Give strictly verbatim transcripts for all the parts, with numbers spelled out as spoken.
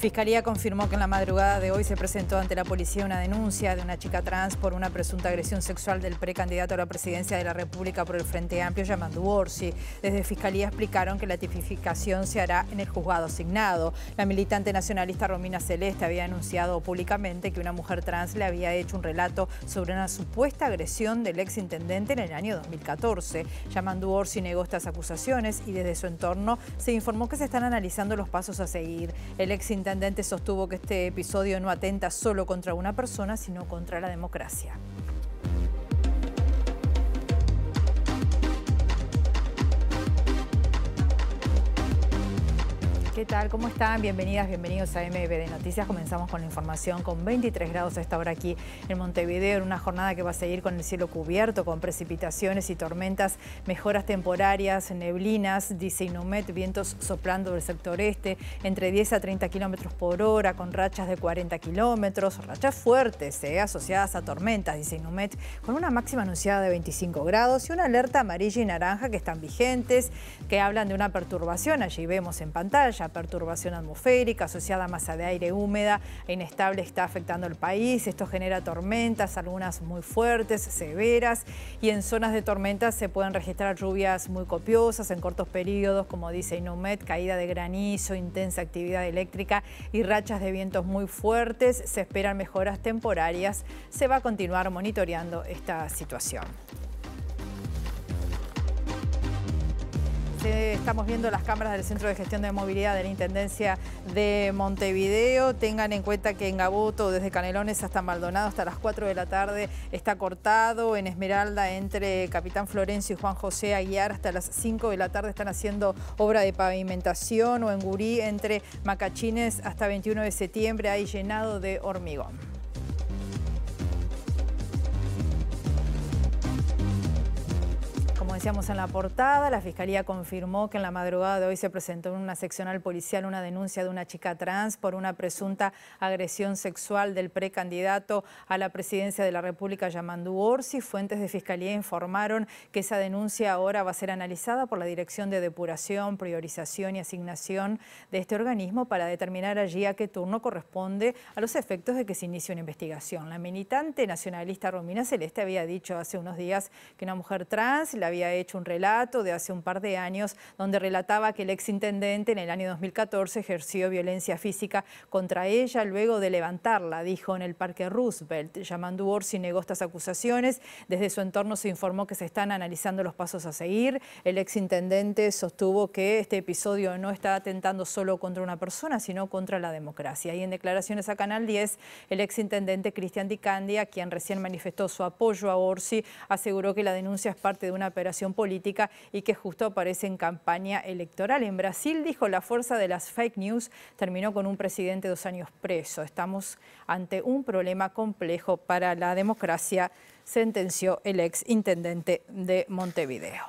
Fiscalía confirmó que en la madrugada de hoy se presentó ante la policía una denuncia de una chica trans por una presunta agresión sexual del precandidato a la presidencia de la República por el Frente Amplio, Yamandu Orsi. Desde Fiscalía explicaron que la tipificación se hará en el juzgado asignado. La militante nacionalista Romina Celeste había anunciado públicamente que una mujer trans le había hecho un relato sobre una supuesta agresión del exintendente en el año dos mil catorce. Yamandu Orsi negó estas acusaciones y desde su entorno se informó que se están analizando los pasos a seguir. El exintendente El intendente sostuvo que este episodio no atenta solo contra una persona, sino contra la democracia. ¿Qué tal? ¿Cómo están? Bienvenidas, bienvenidos a M B D Noticias. Comenzamos con la información con veintitrés grados a esta hora aquí en Montevideo, en una jornada que va a seguir con el cielo cubierto, con precipitaciones y tormentas, mejoras temporarias, neblinas, dice Inumet, vientos soplando del sector este, entre diez a treinta kilómetros por hora, con rachas de cuarenta kilómetros, rachas fuertes, eh, asociadas a tormentas, dice Inumet, con una máxima anunciada de veinticinco grados y una alerta amarilla y naranja que están vigentes, que hablan de una perturbación, allí vemos en pantalla, perturbación atmosférica asociada a masa de aire húmeda e inestable está afectando el país. Esto genera tormentas, algunas muy fuertes, severas, y en zonas de tormentas se pueden registrar lluvias muy copiosas en cortos periodos, como dice Inumet, caída de granizo, intensa actividad eléctrica y rachas de vientos muy fuertes. Se esperan mejoras temporarias. Se va a continuar monitoreando esta situación. Estamos viendo las cámaras del Centro de Gestión de Movilidad de la Intendencia de Montevideo. Tengan en cuenta que en Gaboto, desde Canelones hasta Maldonado, hasta las cuatro de la tarde, está cortado. En Esmeralda, entre Capitán Florencio y Juan José Aguiar, hasta las cinco de la tarde están haciendo obra de pavimentación. O en Gurí, entre Macachines hasta veintiuno de septiembre, hay llenado de hormigón. Como decíamos en la portada, la Fiscalía confirmó que en la madrugada de hoy se presentó en una seccional policial una denuncia de una chica trans por una presunta agresión sexual del precandidato a la presidencia de la República, Yamandu Orsi. Fuentes de Fiscalía informaron que esa denuncia ahora va a ser analizada por la Dirección de Depuración, Priorización y Asignación de este organismo para determinar allí a qué turno corresponde a los efectos de que se inicie una investigación. La militante nacionalista Romina Celeste había dicho hace unos días que una mujer trans le había hecho un relato de hace un par de años donde relataba que el exintendente en el año dos mil catorce ejerció violencia física contra ella luego de levantarla, dijo en el Parque Roosevelt. Yamandu Orsi negó estas acusaciones. Desde su entorno se informó que se están analizando los pasos a seguir. El exintendente sostuvo que este episodio no está atentando solo contra una persona, sino contra la democracia. Y en declaraciones a Canal diez, el exintendente Cristian Di Candia, quien recién manifestó su apoyo a Orsi, aseguró que la denuncia es parte de una operación política y que justo aparece en campaña electoral. En Brasil, dijo, la fuerza de las fake news terminó con un presidente dos años preso. Estamos ante un problema complejo para la democracia, sentenció el ex intendente de Montevideo.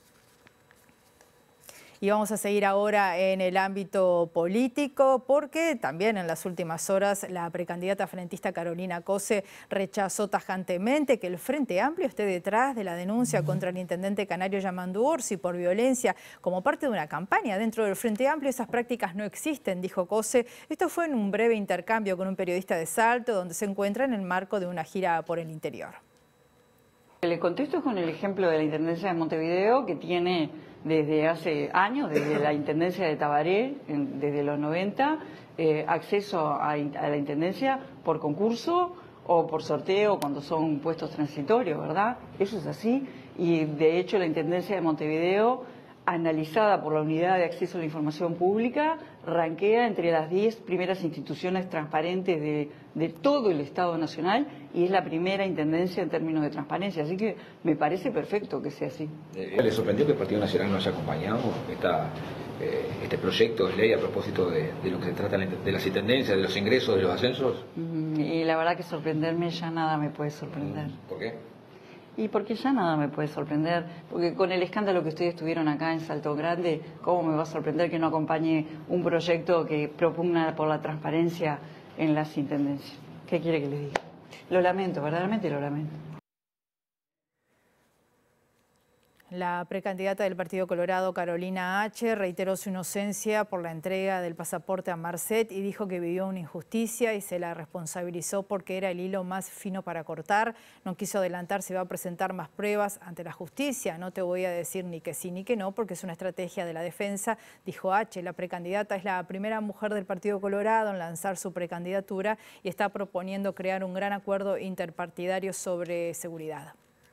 Y vamos a seguir ahora en el ámbito político porque también en las últimas horas la precandidata frentista Carolina Cose rechazó tajantemente que el Frente Amplio esté detrás de la denuncia contra el intendente canario Yamandu Orsi por violencia como parte de una campaña. Dentro del Frente Amplio esas prácticas no existen, dijo Cose. Esto fue en un breve intercambio con un periodista de Salto donde se encuentra en el marco de una gira por el interior. Le contesto con el ejemplo de la Intendencia de Montevideo, que tiene desde hace años, desde la Intendencia de Tabaré, en, desde los noventa, eh, acceso a, a la Intendencia por concurso o por sorteo cuando son puestos transitorios, ¿verdad? Eso es así, y de hecho la Intendencia de Montevideo, analizada por la Unidad de Acceso a la Información Pública, ranquea entre las diez primeras instituciones transparentes de, de todo el Estado Nacional y es la primera intendencia en términos de transparencia. Así que me parece perfecto que sea así. ¿Le sorprendió que el Partido Nacional no haya acompañado esta, eh, este proyecto de ley a propósito de, de lo que se trata de las intendencias, de los ingresos, de los ascensos? Mm, y la verdad que sorprenderme ya nada me puede sorprender. ¿Por qué? Y porque ya nada me puede sorprender, porque con el escándalo que ustedes tuvieron acá en Salto Grande, ¿cómo me va a sorprender que no acompañe un proyecto que propugna por la transparencia en las intendencias? ¿Qué quiere que les diga? Lo lamento, verdaderamente lo lamento. La precandidata del Partido Colorado, Carolina H., reiteró su inocencia por la entrega del pasaporte a Marcet y dijo que vivió una injusticia y se la responsabilizó porque era el hilo más fino para cortar. No quiso adelantar si va a presentar más pruebas ante la justicia. No te voy a decir ni que sí ni que no porque es una estrategia de la defensa, dijo H. La precandidata es la primera mujer del Partido Colorado en lanzar su precandidatura y está proponiendo crear un gran acuerdo interpartidario sobre seguridad.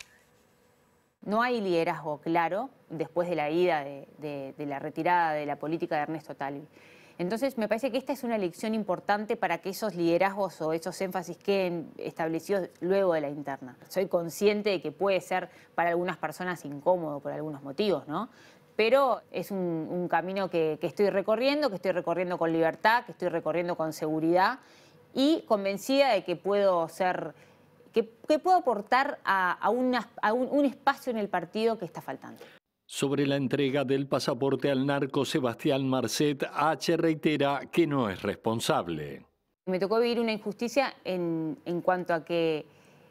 No hay liderazgo claro después de la ida, de, de, de la retirada de la política de Ernesto Talvi. Entonces, me parece que esta es una elección importante para que esos liderazgos o esos énfasis queden establecidos luego de la interna. Soy consciente de que puede ser para algunas personas incómodo por algunos motivos, ¿no? Pero es un, un camino que, que estoy recorriendo, que estoy recorriendo con libertad, que estoy recorriendo con seguridad y convencida de que puedo ser... que, que puedo aportar a, a, una, a un, un espacio en el partido que está faltando. Sobre la entrega del pasaporte al narco Sebastián Marcet, H. reitera que no es responsable. Me tocó vivir una injusticia en, en cuanto a que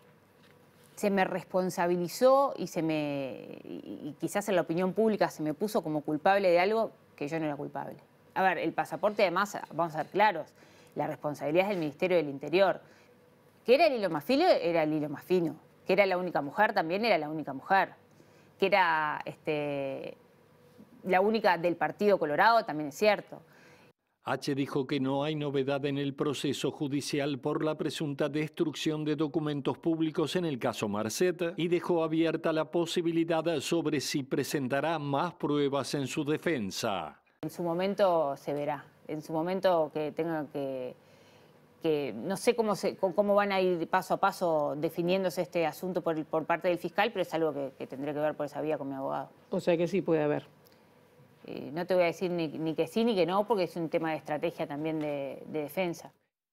se me responsabilizó y, se me, y quizás en la opinión pública se me puso como culpable de algo que yo no era culpable. A ver, el pasaporte además, vamos a ser claros, la responsabilidad es del Ministerio del Interior. Que era el hilo más fino, era el hilo más fino. Que era la única mujer, también era la única mujer. Que era este, la única del Partido Colorado, también es cierto. H. dijo que no hay novedad en el proceso judicial por la presunta destrucción de documentos públicos en el caso Marcet y dejó abierta la posibilidad sobre si presentará más pruebas en su defensa. En su momento se verá. En su momento que tenga que... que no sé cómo, se, cómo van a ir paso a paso definiéndose este asunto por, por parte del fiscal, pero es algo que, que tendré que ver por esa vía con mi abogado. O sea que sí puede haber. Eh, no te voy a decir ni, ni que sí ni que no, porque es un tema de estrategia también de, de defensa.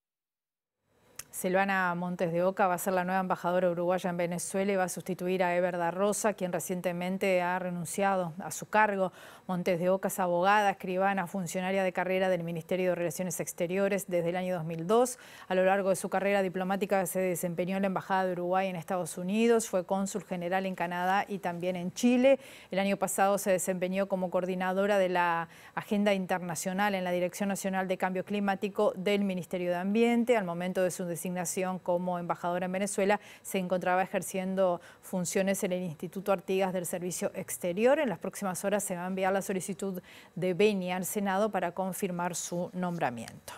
Silvana Montes de Oca va a ser la nueva embajadora uruguaya en Venezuela y va a sustituir a Eber da Rosa, quien recientemente ha renunciado a su cargo. Montes de Oca es abogada, escribana, funcionaria de carrera del Ministerio de Relaciones Exteriores desde el año dos mil dos. A lo largo de su carrera diplomática se desempeñó en la Embajada de Uruguay en Estados Unidos, fue cónsul general en Canadá y también en Chile. El año pasado se desempeñó como coordinadora de la Agenda Internacional en la Dirección Nacional de Cambio Climático del Ministerio de Ambiente. Al momento de su designación como embajadora en Venezuela, se encontraba ejerciendo funciones en el Instituto Artigas del Servicio Exterior. En las próximas horas se va a enviar la solicitud de Beni al Senado para confirmar su nombramiento.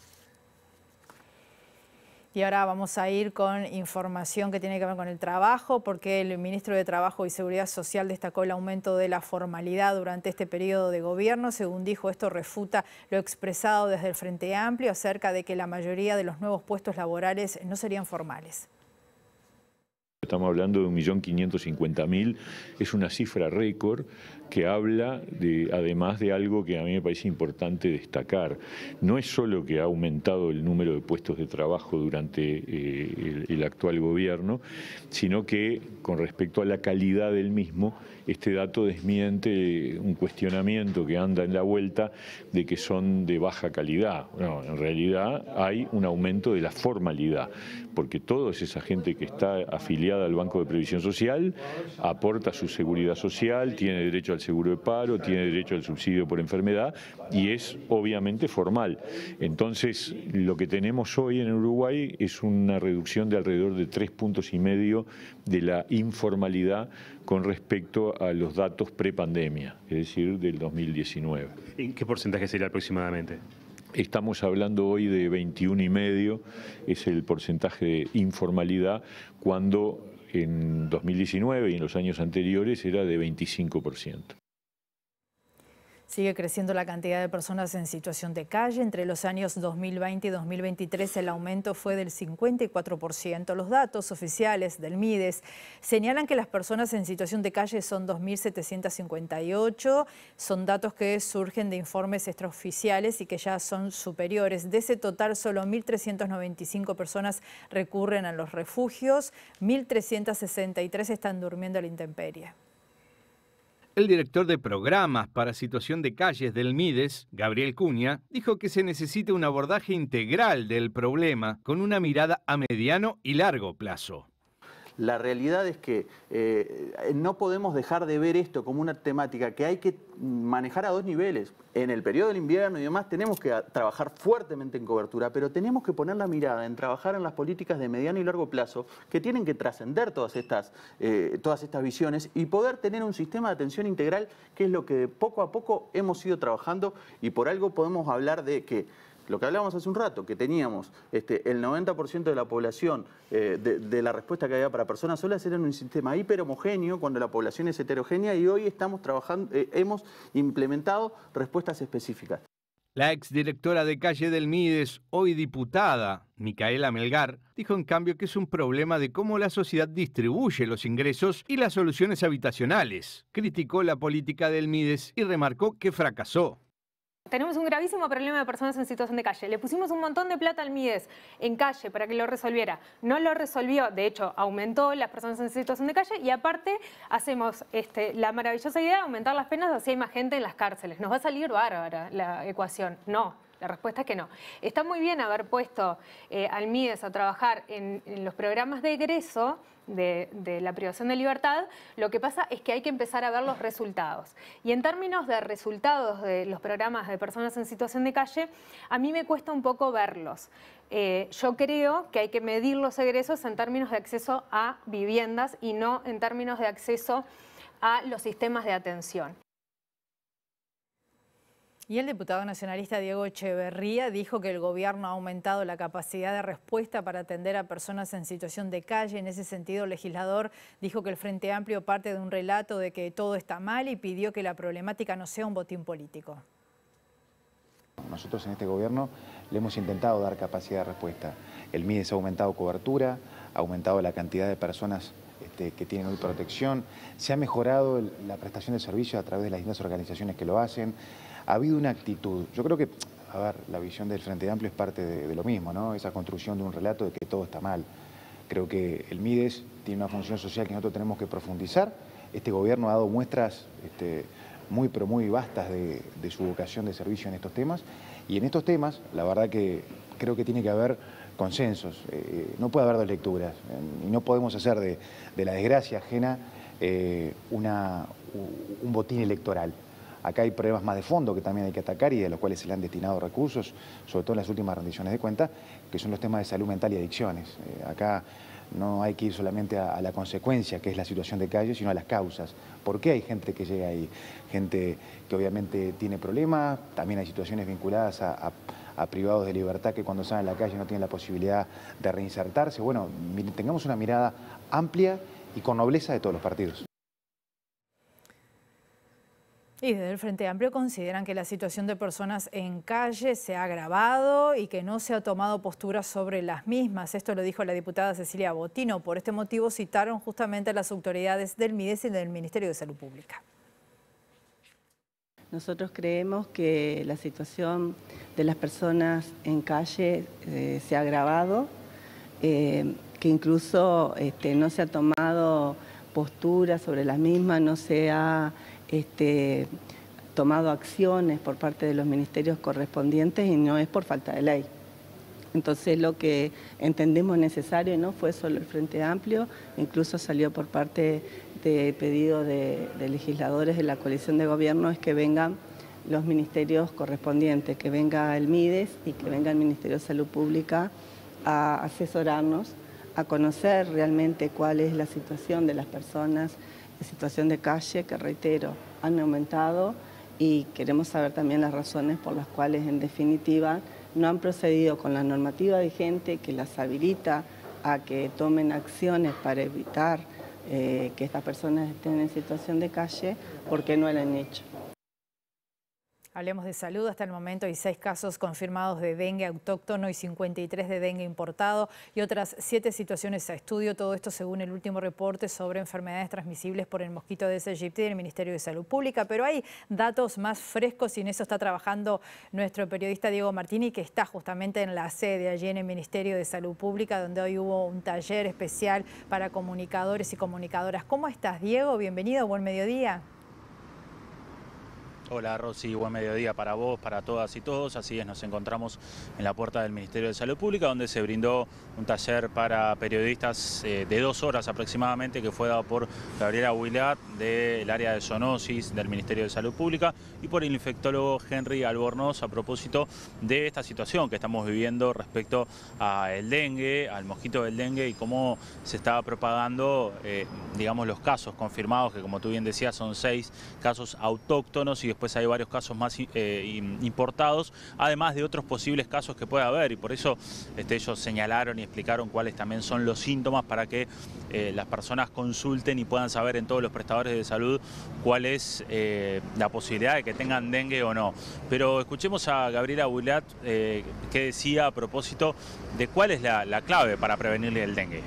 Y ahora vamos a ir con información que tiene que ver con el trabajo, porque el ministro de Trabajo y Seguridad Social destacó el aumento de la formalidad durante este periodo de gobierno. Según dijo, esto refuta lo expresado desde el Frente Amplio acerca de que la mayoría de los nuevos puestos laborales no serían formales. Estamos hablando de un millón quinientos cincuenta mil, es una cifra récord que habla de, además de algo que a mí me parece importante destacar. No es solo que ha aumentado el número de puestos de trabajo durante eh, el, el actual gobierno, sino que con respecto a la calidad del mismo, este dato desmiente un cuestionamiento que anda en la vuelta de que son de baja calidad. No, en realidad hay un aumento de la formalidad, porque toda esa gente que está afiliada al Banco de Previsión Social aporta su seguridad social, tiene derecho al seguro de paro, tiene derecho al subsidio por enfermedad y es obviamente formal. Entonces, lo que tenemos hoy en Uruguay es una reducción de alrededor de tres puntos y medio de la informalidad con respecto a los datos prepandemia, es decir, del dos mil diecinueve. ¿En qué porcentaje sería aproximadamente? Estamos hablando hoy de veintiuno y medio, es el porcentaje de informalidad, cuando en dos mil diecinueve y en los años anteriores era de veinticinco por ciento. Sigue creciendo la cantidad de personas en situación de calle. Entre los años dos mil veinte y dos mil veintitrés el aumento fue del cincuenta y cuatro por ciento. Los datos oficiales del MIDES señalan que las personas en situación de calle son dos mil setecientos cincuenta y ocho. Son datos que surgen de informes extraoficiales y que ya son superiores. De ese total, solo mil trescientas noventa y cinco personas recurren a los refugios. mil trescientas sesenta y tres están durmiendo a la intemperie. El director de programas para situación de calles del MIDES, Gabriel Cunha, dijo que se necesita un abordaje integral del problema con una mirada a mediano y largo plazo. La realidad es que eh, no podemos dejar de ver esto como una temática que hay que manejar a dos niveles. En el periodo del invierno y demás tenemos que trabajar fuertemente en cobertura, pero tenemos que poner la mirada en trabajar en las políticas de mediano y largo plazo que tienen que trascender todas estas, eh, todas estas visiones y poder tener un sistema de atención integral, que es lo que poco a poco hemos ido trabajando, y por algo podemos hablar de que lo que hablábamos hace un rato, que teníamos este, el noventa por ciento de la población, eh, de, de la respuesta que había para personas solas, era en un sistema hiperhomogéneo cuando la población es heterogénea, y hoy estamos trabajando, eh, hemos implementado respuestas específicas. La exdirectora de calle del Mides, hoy diputada, Micaela Melgar, dijo en cambio que es un problema de cómo la sociedad distribuye los ingresos y las soluciones habitacionales. Criticó la política del Mides y remarcó que fracasó. Tenemos un gravísimo problema de personas en situación de calle. Le pusimos un montón de plata al Mides en calle para que lo resolviera. No lo resolvió, de hecho, aumentó las personas en situación de calle, y aparte hacemos este, la maravillosa idea de aumentar las penas así hay más gente en las cárceles. ¿Nos va a salir bárbara la ecuación? No. La respuesta es que no. Está muy bien haber puesto eh, al Mides a trabajar en, en los programas de egreso de, de la privación de libertad. Lo que pasa es que hay que empezar a ver los resultados. Y en términos de resultados de los programas de personas en situación de calle, a mí me cuesta un poco verlos. Eh, yo creo que hay que medir los egresos en términos de acceso a viviendas y no en términos de acceso a los sistemas de atención. Y el diputado nacionalista Diego Echeverría dijo que el gobierno ha aumentado la capacidad de respuesta para atender a personas en situación de calle. En ese sentido, el legislador dijo que el Frente Amplio parte de un relato de que todo está mal y pidió que la problemática no sea un botín político. Nosotros en este gobierno le hemos intentado dar capacidad de respuesta. El Mides ha aumentado cobertura, ha aumentado la cantidad de personas este, que tienen hoy protección, se ha mejorado el, la prestación de servicios a través de las distintas organizaciones que lo hacen. Ha habido una actitud, yo creo que, a ver, la visión del Frente Amplio es parte de, de lo mismo, ¿no? Esa construcción de un relato de que todo está mal. Creo que el Mides tiene una función social que nosotros tenemos que profundizar. Este gobierno ha dado muestras este, muy, pero muy vastas de, de su vocación de servicio en estos temas. Y en estos temas, la verdad que creo que tiene que haber consensos. Eh, no puede haber dos lecturas. Eh, y no podemos hacer de, de la desgracia ajena eh, una, un botín electoral. Acá hay problemas más de fondo que también hay que atacar y de los cuales se le han destinado recursos, sobre todo en las últimas rendiciones de cuentas, que son los temas de salud mental y adicciones. Eh, acá no hay que ir solamente a, a la consecuencia, que es la situación de calle, sino a las causas. ¿Por qué hay gente que llega ahí? Gente que obviamente tiene problemas, también hay situaciones vinculadas a, a, a privados de libertad que cuando salen a la calle no tienen la posibilidad de reinsertarse. Bueno, tengamos una mirada amplia y con nobleza de todos los partidos. Y desde el Frente Amplio consideran que la situación de personas en calle se ha agravado y que no se ha tomado postura sobre las mismas. Esto lo dijo la diputada Cecilia Botino. Por este motivo citaron justamente a las autoridades del Mides y del Ministerio de Salud Pública. Nosotros creemos que la situación de las personas en calle eh, se ha agravado, eh, que incluso este, no se ha tomado postura sobre las mismas, no se ha Este, tomado acciones por parte de los ministerios correspondientes, y no es por falta de ley. Entonces lo que entendemos necesario no fue solo el Frente Amplio, incluso salió por parte de pedido de, de legisladores de la coalición de gobierno, es que vengan los ministerios correspondientes, que venga el Mides y que venga el Ministerio de Salud Pública a asesorarnos, a conocer realmente cuál es la situación de las personas de situación de calle, que reitero, han aumentado, y queremos saber también las razones por las cuales en definitiva no han procedido con la normativa vigente que las habilita a que tomen acciones para evitar eh, que estas personas estén en situación de calle, porque no lo han hecho. Hablemos de salud. Hasta el momento hay seis casos confirmados de dengue autóctono y cincuenta y tres de dengue importado y otras siete situaciones a estudio. Todo esto según el último reporte sobre enfermedades transmisibles por el mosquito Aedes aegypti del Ministerio de Salud Pública. Pero hay datos más frescos y en eso está trabajando nuestro periodista Diego Martini, que está justamente en la sede allí en el Ministerio de Salud Pública, donde hoy hubo un taller especial para comunicadores y comunicadoras. ¿Cómo estás, Diego? Bienvenido, buen mediodía. Hola Rosy, buen mediodía para vos, para todas y todos. Así es, nos encontramos en la puerta del Ministerio de Salud Pública, donde se brindó un taller para periodistas eh, de dos horas aproximadamente, que fue dado por Gabriela Huilat del área de zoonosis del Ministerio de Salud Pública y por el infectólogo Henry Albornoz, a propósito de esta situación que estamos viviendo respecto al dengue, al mosquito del dengue y cómo se está propagando, eh, digamos, los casos confirmados, que como tú bien decías son seis casos autóctonos y después hay varios casos más eh, importados, además de otros posibles casos que pueda haber, y por eso este, ellos señalaron y explicaron cuáles también son los síntomas para que eh, las personas consulten y puedan saber en todos los prestadores de salud cuál es eh, la posibilidad de que tengan dengue o no. Pero escuchemos a Gabriela Huilat eh, que decía a propósito de cuál es la, la clave para prevenirle el dengue.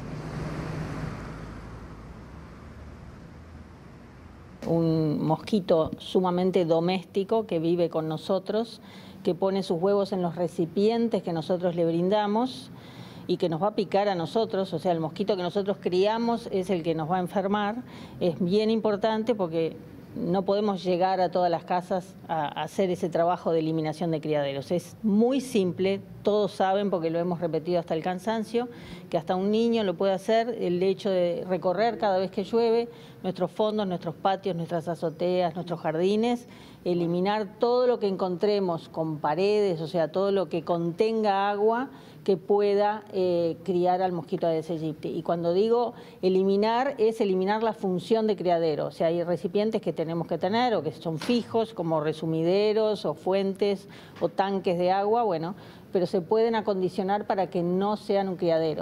Un mosquito sumamente doméstico que vive con nosotros, que pone sus huevos en los recipientes que nosotros le brindamos y que nos va a picar a nosotros. O sea, el mosquito que nosotros criamos es el que nos va a enfermar. Es bien importante porque no podemos llegar a todas las casas a hacer ese trabajo de eliminación de criaderos. Es muy simple, todos saben porque lo hemos repetido hasta el cansancio, que hasta un niño lo puede hacer. El hecho de recorrer cada vez que llueve nuestros fondos, nuestros patios, nuestras azoteas, nuestros jardines, eliminar todo lo que encontremos con paredes, o sea, todo lo que contenga agua que pueda eh, criar al mosquito Aedes aegypti. Y cuando digo eliminar, es eliminar la función de criadero. O sea, hay recipientes que tenemos que tener o que son fijos, como resumideros o fuentes o tanques de agua, bueno, pero se pueden acondicionar para que no sean un criadero.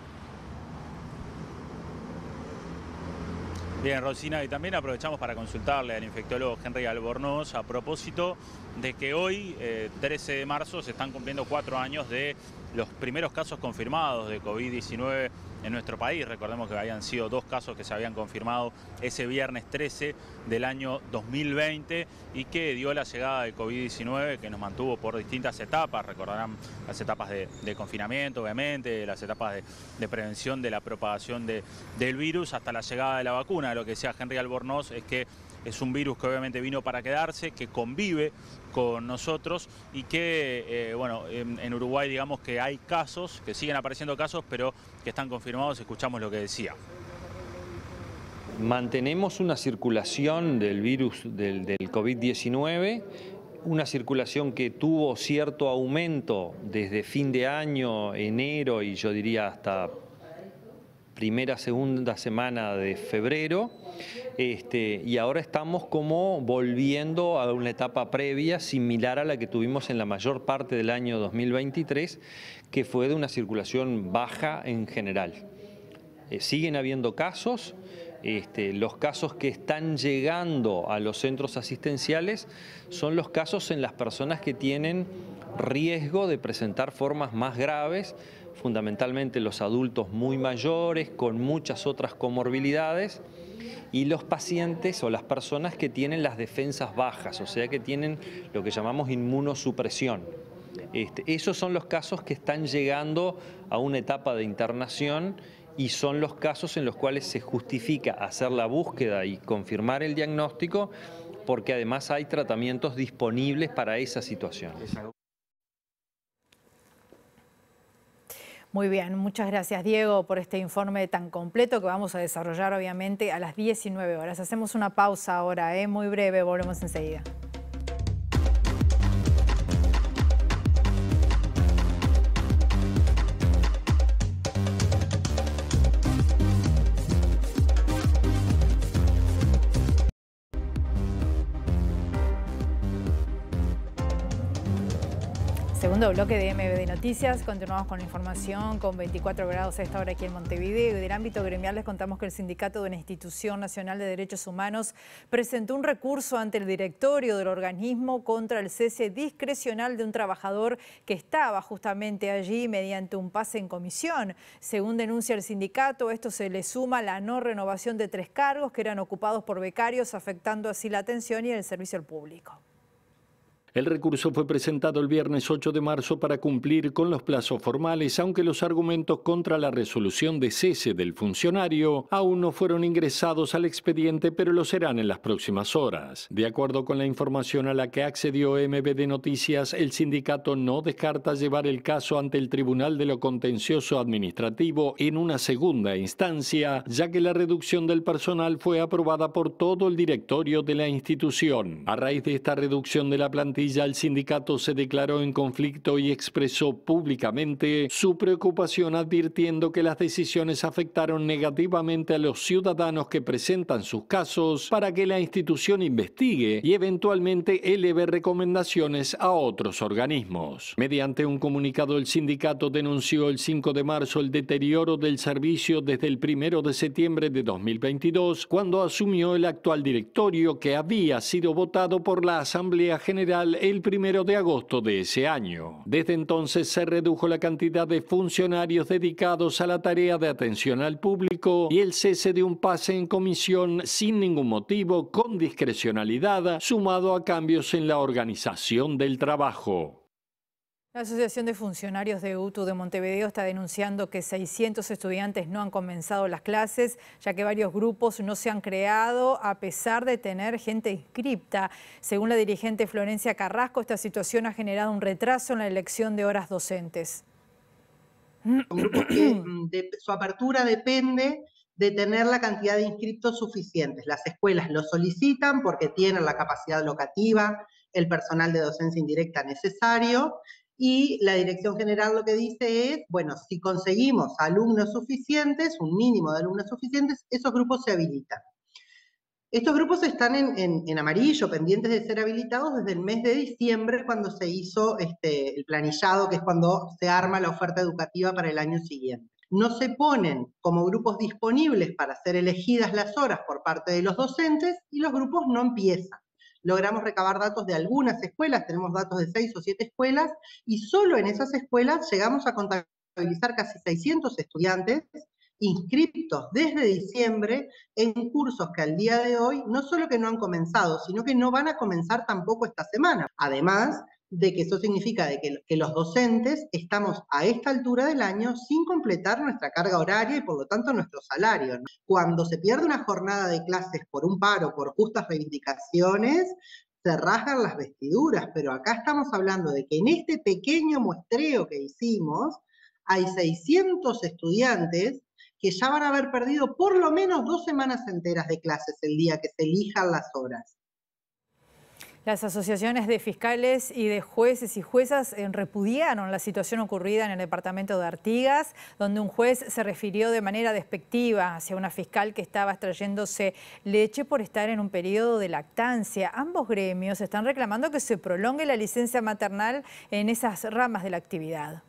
Bien, Rosina, y también aprovechamos para consultarle al infectólogo Henry Albornoz a propósito de que hoy, eh, trece de marzo, se están cumpliendo cuatro años de los primeros casos confirmados de COVID diecinueve en nuestro país. Recordemos que habían sido dos casos que se habían confirmado ese viernes trece del año dos mil veinte y que dio la llegada de COVID diecinueve, que nos mantuvo por distintas etapas. Recordarán las etapas de, de confinamiento, obviamente, las etapas de, de prevención de la propagación de, del virus, hasta la llegada de la vacuna. Lo que decía Henry Albornoz es que es un virus que obviamente vino para quedarse, que convive con nosotros y que, eh, bueno, en, en Uruguay digamos que hay casos, que siguen apareciendo casos, pero que están confirmados. Escuchamos lo que decía. Mantenemos una circulación del virus del, del COVID diecinueve, una circulación que tuvo cierto aumento desde fin de año, enero y yo diría hasta primera, segunda semana de febrero, este, y ahora estamos como volviendo a una etapa previa similar a la que tuvimos en la mayor parte del año dos mil veintitrés, que fue de una circulación baja en general. Eh, siguen habiendo casos, este, los casos que están llegando a los centros asistenciales son los casos en las personas que tienen riesgo de presentar formas más graves, fundamentalmente los adultos muy mayores, con muchas otras comorbilidades, y los pacientes o las personas que tienen las defensas bajas, o sea que tienen lo que llamamos inmunosupresión. Este, esos son los casos que están llegando a una etapa de internación y son los casos en los cuales se justifica hacer la búsqueda y confirmar el diagnóstico, porque además hay tratamientos disponibles para esa situación. Muy bien, muchas gracias Diego por este informe tan completo que vamos a desarrollar obviamente a las diecinueve horas. Hacemos una pausa ahora, ¿eh? Muy breve, volvemos enseguida. Segundo bloque de M B D Noticias, continuamos con la información con veinticuatro grados a esta hora aquí en Montevideo. Y del ámbito gremial les contamos que el sindicato de la Institución Nacional de Derechos Humanos presentó un recurso ante el directorio del organismo contra el cese discrecional de un trabajador que estaba justamente allí mediante un pase en comisión. Según denuncia el sindicato, esto se le suma la no renovación de tres cargos que eran ocupados por becarios, afectando así la atención y el servicio al público. El recurso fue presentado el viernes ocho de marzo para cumplir con los plazos formales, aunque los argumentos contra la resolución de cese del funcionario aún no fueron ingresados al expediente, pero lo serán en las próximas horas. De acuerdo con la información a la que accedió M B D Noticias, el sindicato no descarta llevar el caso ante el Tribunal de lo Contencioso Administrativo en una segunda instancia, ya que la reducción del personal fue aprobada por todo el directorio de la institución. A raíz de esta reducción de la plantilla, el sindicato se declaró en conflicto y expresó públicamente su preocupación, advirtiendo que las decisiones afectaron negativamente a los ciudadanos que presentan sus casos para que la institución investigue y eventualmente eleve recomendaciones a otros organismos. Mediante un comunicado, el sindicato denunció el cinco de marzo el deterioro del servicio desde el primero de septiembre de dos mil veintidós, cuando asumió el actual directorio, que había sido votado por la Asamblea General el primero de agosto de ese año. Desde entonces se redujo la cantidad de funcionarios dedicados a la tarea de atención al público y el cese de un pase en comisión sin ningún motivo, con discrecionalidad, sumado a cambios en la organización del trabajo. La Asociación de Funcionarios de U T U de Montevideo está denunciando que seiscientos estudiantes no han comenzado las clases, ya que varios grupos no se han creado a pesar de tener gente inscripta. Según la dirigente Florencia Carrasco, esta situación ha generado un retraso en la elección de horas docentes. Un grupo que de, su apertura depende de tener la cantidad de inscriptos suficientes. Las escuelas lo solicitan porque tienen la capacidad locativa, el personal de docencia indirecta necesario, y la Dirección General lo que dice es, bueno, si conseguimos alumnos suficientes, un mínimo de alumnos suficientes, esos grupos se habilitan. Estos grupos están en, en, en amarillo, pendientes de ser habilitados desde el mes de diciembre, cuando se hizo este, el planillado, que es cuando se arma la oferta educativa para el año siguiente. No se ponen como grupos disponibles para ser elegidas las horas por parte de los docentes y los grupos no empiezan. Logramos recabar datos de algunas escuelas, tenemos datos de seis o siete escuelas, y solo en esas escuelas llegamos a contabilizar casi seiscientos estudiantes inscriptos desde diciembre en cursos que al día de hoy no solo que no han comenzado, sino que no van a comenzar tampoco esta semana. Además de que eso significa de que, que los docentes estamos a esta altura del año sin completar nuestra carga horaria y por lo tanto nuestro salario, ¿no? Cuando se pierde una jornada de clases por un paro, por justas reivindicaciones, se rasgan las vestiduras, pero acá estamos hablando de que en este pequeño muestreo que hicimos hay seiscientos estudiantes que ya van a haber perdido por lo menos dos semanas enteras de clases el día que se elijan las horas. Las asociaciones de fiscales y de jueces y juezas repudiaron la situación ocurrida en el departamento de Artigas, donde un juez se refirió de manera despectiva hacia una fiscal que estaba extrayéndose leche por estar en un periodo de lactancia. Ambos gremios están reclamando que se prolongue la licencia maternal en esas ramas de la actividad.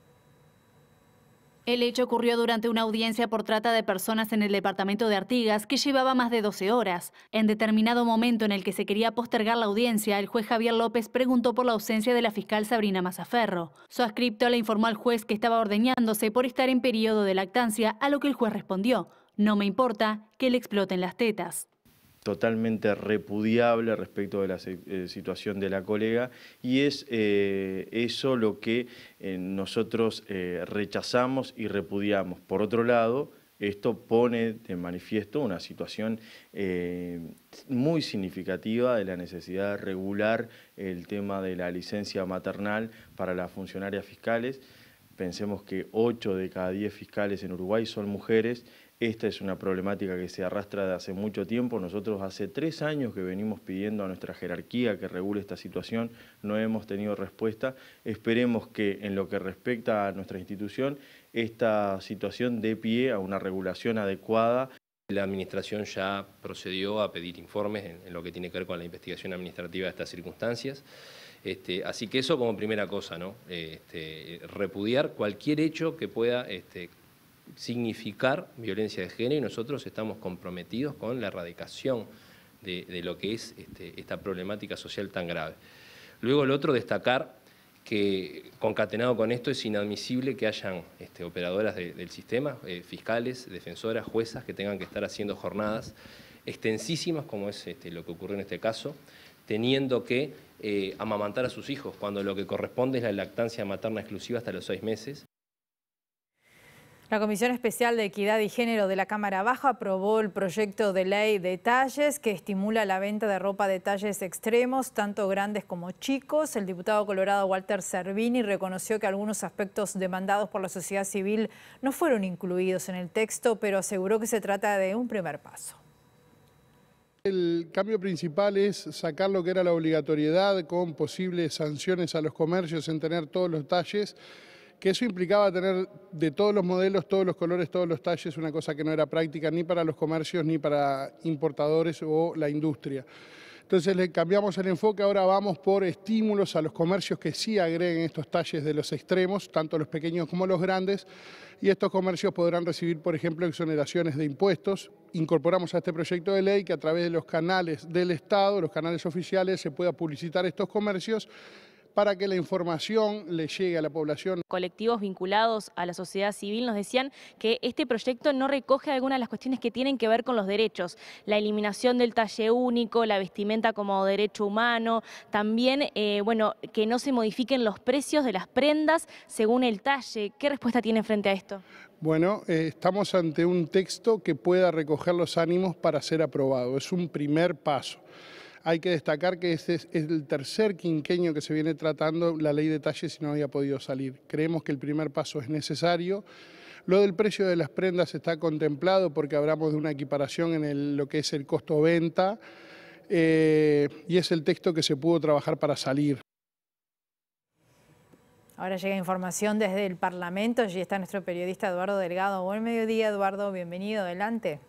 El hecho ocurrió durante una audiencia por trata de personas en el departamento de Artigas que llevaba más de doce horas. En determinado momento en el que se quería postergar la audiencia, el juez Javier López preguntó por la ausencia de la fiscal Sabrina Mazzaferro. Su adscripto le informó al juez que estaba ordeñándose por estar en periodo de lactancia, a lo que el juez respondió: no me importa que le exploten las tetas. Totalmente repudiable respecto de la eh, situación de la colega, y es eh, eso lo que eh, nosotros eh, rechazamos y repudiamos. Por otro lado, esto pone de manifiesto una situación eh, muy significativa de la necesidad de regular el tema de la licencia maternal para las funcionarias fiscales. Pensemos que ocho de cada diez fiscales en Uruguay son mujeres. Esta es una problemática que se arrastra de hace mucho tiempo. Nosotros hace tres años que venimos pidiendo a nuestra jerarquía que regule esta situación, no hemos tenido respuesta. Esperemos que en lo que respecta a nuestra institución, esta situación dé pie a una regulación adecuada. La Administración ya procedió a pedir informes en, en lo que tiene que ver con la investigación administrativa de estas circunstancias. Este, así que eso como primera cosa, ¿no? Este, repudiar cualquier hecho que pueda este, significar violencia de género, y nosotros estamos comprometidos con la erradicación de, de lo que es este, esta problemática social tan grave. Luego, lo otro, destacar que concatenado con esto es inadmisible que hayan este, operadoras de, del sistema, eh, fiscales, defensoras, juezas, que tengan que estar haciendo jornadas extensísimas, como es este, lo que ocurrió en este caso, teniendo que eh, amamantar a sus hijos, cuando lo que corresponde es la lactancia materna exclusiva hasta los seis meses. La Comisión Especial de Equidad y Género de la Cámara Baja aprobó el proyecto de ley de talles que estimula la venta de ropa de talles extremos, tanto grandes como chicos. El diputado colorado Walter Cervini reconoció que algunos aspectos demandados por la sociedad civil no fueron incluidos en el texto, pero aseguró que se trata de un primer paso. El cambio principal es sacar lo que era la obligatoriedad con posibles sanciones a los comercios en tener todos los talles, que eso implicaba tener de todos los modelos, todos los colores, todos los talles, una cosa que no era práctica ni para los comercios ni para importadores o la industria. Entonces le cambiamos el enfoque, ahora vamos por estímulos a los comercios que sí agreguen estos talles de los extremos, tanto los pequeños como los grandes, y estos comercios podrán recibir, por ejemplo, exoneraciones de impuestos. Incorporamos a este proyecto de ley que a través de los canales del Estado, los canales oficiales, se pueda publicitar estos comercios para que la información le llegue a la población. Colectivos vinculados a la sociedad civil nos decían que este proyecto no recoge algunas de las cuestiones que tienen que ver con los derechos, la eliminación del talle único, la vestimenta como derecho humano, también eh, bueno, que no se modifiquen los precios de las prendas según el talle. ¿Qué respuesta tienen frente a esto? Bueno, eh, estamos ante un texto que pueda recoger los ánimos para ser aprobado. Es un primer paso. Hay que destacar que este es el tercer quinquenio que se viene tratando la ley de talles y no había podido salir. Creemos que el primer paso es necesario. Lo del precio de las prendas está contemplado porque hablamos de una equiparación en el, lo que es el costo-venta eh, y es el texto que se pudo trabajar para salir. Ahora llega información desde el Parlamento. Allí está nuestro periodista Eduardo Delgado. Buen mediodía, Eduardo. Bienvenido. Adelante.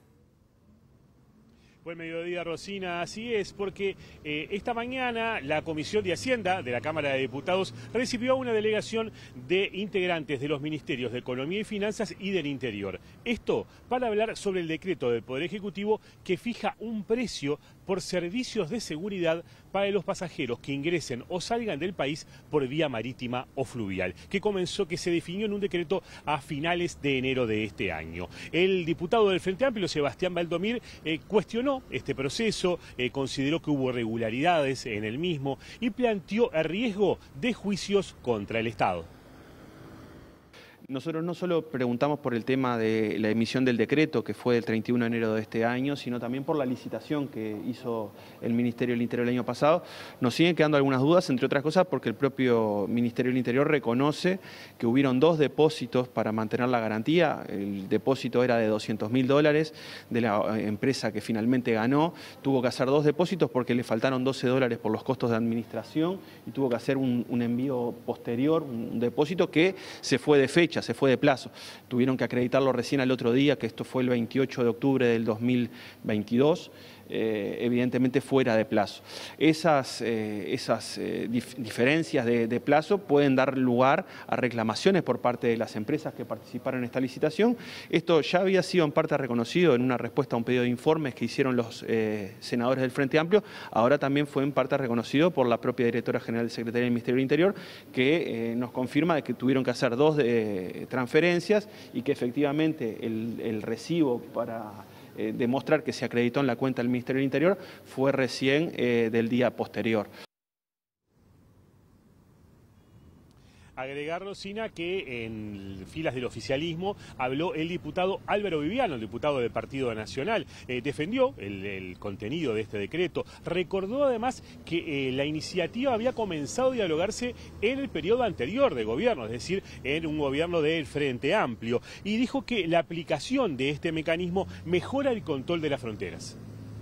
Buen mediodía, Rosina. Así es, porque eh, esta mañana la Comisión de Hacienda de la Cámara de Diputados recibió una delegación de integrantes de los Ministerios de Economía y Finanzas y del Interior. Esto para hablar sobre el decreto del Poder Ejecutivo que fija un precio por servicios de seguridad para los pasajeros que ingresen o salgan del país por vía marítima o fluvial, que comenzó, que se definió en un decreto a finales de enero de este año. El diputado del Frente Amplio, Sebastián Valdomir, eh, cuestionó este proceso, eh, consideró que hubo irregularidades en el mismo y planteó el riesgo de juicios contra el Estado. Nosotros no solo preguntamos por el tema de la emisión del decreto, que fue el treinta y uno de enero de este año, sino también por la licitación que hizo el Ministerio del Interior el año pasado. Nos siguen quedando algunas dudas, entre otras cosas porque el propio Ministerio del Interior reconoce que hubieron dos depósitos para mantener la garantía. El depósito era de doscientos mil dólares de la empresa que finalmente ganó. Tuvo que hacer dos depósitos porque le faltaron doce dólares por los costos de administración y tuvo que hacer un, un envío posterior, un depósito que se fue de fecha, se fue de plazo. Tuvieron que acreditarlo recién al otro día, que esto fue el veintiocho de octubre del dos mil veintidós, eh, evidentemente fuera de plazo. Esas, eh, esas eh, dif diferencias de, de plazo pueden dar lugar a reclamaciones por parte de las empresas que participaron en esta licitación. Esto ya había sido en parte reconocido en una respuesta a un pedido de informes que hicieron los eh, senadores del Frente Amplio. Ahora también fue en parte reconocido por la propia Directora General de Secretaría del Ministerio del Interior, que eh, nos confirma de que tuvieron que hacer dos de, transferencias y que efectivamente el, el recibo para eh, demostrar que se acreditó en la cuenta del Ministerio del Interior fue recién eh, del día posterior. Agregar, Rosina, que en filas del oficialismo habló el diputado Álvaro Viviano, el diputado del Partido Nacional. Eh, defendió el, el contenido de este decreto. Recordó además que eh, la iniciativa había comenzado a dialogarse en el periodo anterior de gobierno, es decir, en un gobierno del Frente Amplio. Y dijo que la aplicación de este mecanismo mejora el control de las fronteras.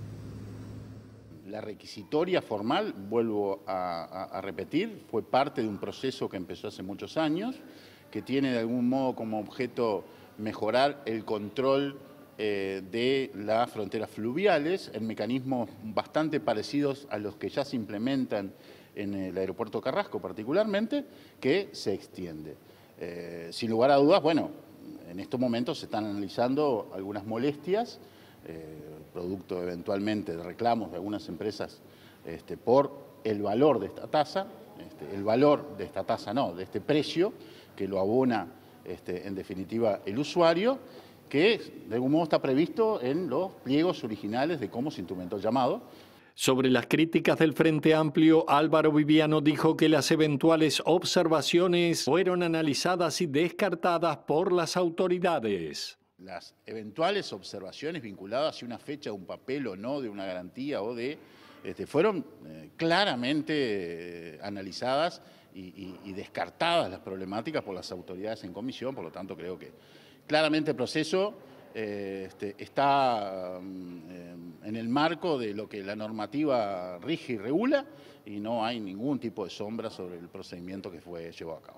La requisitoria formal, vuelvo a, a, a repetir, fue parte de un proceso que empezó hace muchos años, que tiene de algún modo como objeto mejorar el control eh, de las fronteras fluviales en mecanismos bastante parecidos a los que ya se implementan en el aeropuerto Carrasco particularmente, que se extiende. Eh, sin lugar a dudas, bueno, en estos momentos se están analizando algunas molestias, Eh, producto eventualmente de reclamos de algunas empresas este, por el valor de esta tasa, este, el valor de esta tasa no, de este precio que lo abona este, en definitiva el usuario, que de algún modo está previsto en los pliegos originales de cómo se instrumentó el llamado. Sobre las críticas del Frente Amplio, Álvaro Viviano dijo que las eventuales observaciones fueron analizadas y descartadas por las autoridades. Las eventuales observaciones vinculadas a una fecha, un papel o no, de una garantía o de... Este, fueron eh, claramente eh, analizadas y, y, y descartadas las problemáticas por las autoridades en comisión, por lo tanto creo que claramente el proceso eh, este, está eh, en el marco de lo que la normativa rige y regula y no hay ningún tipo de sombra sobre el procedimiento que fue llevado a cabo.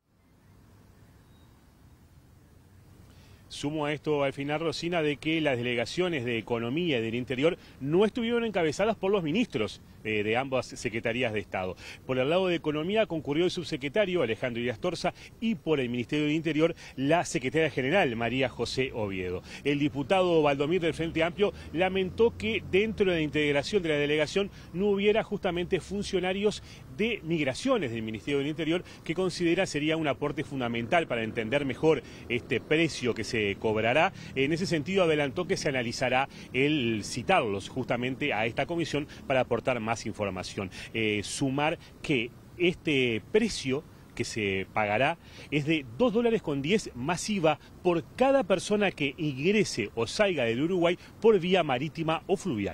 Sumo a esto al final, Rosina, de que las delegaciones de Economía y del Interior no estuvieron encabezadas por los ministros eh, de ambas secretarías de Estado. Por el lado de Economía concurrió el subsecretario Alejandro Irastorza y por el Ministerio del Interior la secretaria general María José Oviedo. El diputado Valdomir del Frente Amplio lamentó que dentro de la integración de la delegación no hubiera justamente funcionarios de migraciones del Ministerio del Interior, que considera sería un aporte fundamental para entender mejor este precio que se cobrará. En ese sentido adelantó que se analizará el citarlos justamente a esta comisión para aportar más información. Eh, sumar que este precio que se pagará es de dos dólares con diez más I V A por cada persona que ingrese o salga del Uruguay por vía marítima o fluvial.